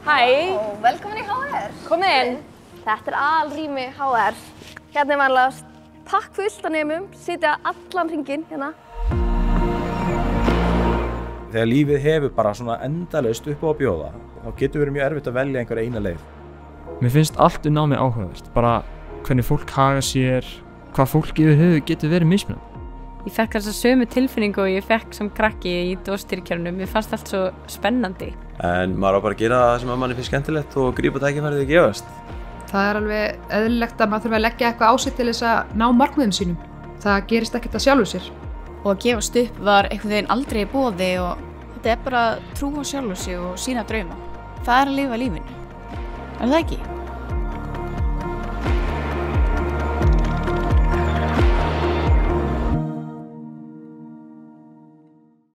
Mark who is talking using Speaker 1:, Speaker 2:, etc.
Speaker 1: Hæ!
Speaker 2: Velkomin í HR!
Speaker 1: Komið inn! Þetta alrými HR. Hérna vanlega pakk fullt af nemum, sitja allan hringinn hérna.
Speaker 3: Þegar lífið hefur bara svona endalaust upp á að bjóða, þá getur verið mjög erfitt að velja einhver eina leið.
Speaker 4: Mér finnst allt námið áhugavert, bara hvernig fólk haga sér, hvað fólk yfir höfuð getur verið mismunandi.
Speaker 5: Ég fekk þessa sömu tilfinningu og ég fekk sem krakki í dóstýrikjörnum. Mér fannst allt svo spennandi.
Speaker 6: En maður á bara að gera það sem manni finnst skemmtilegt og grípa tækifærið að gefast.
Speaker 7: Það alveg eðlilegt að maður þurfi að leggja eitthvað á sig til þess að ná markmiðum sínum. Það gerist ekkert að sjálfu sér.
Speaker 8: Og að gefast upp var einhvern veginn aldrei í boði og þetta bara trú á sjálfu sig og sína drauma. Það að lifa lífinu. Er það ekki?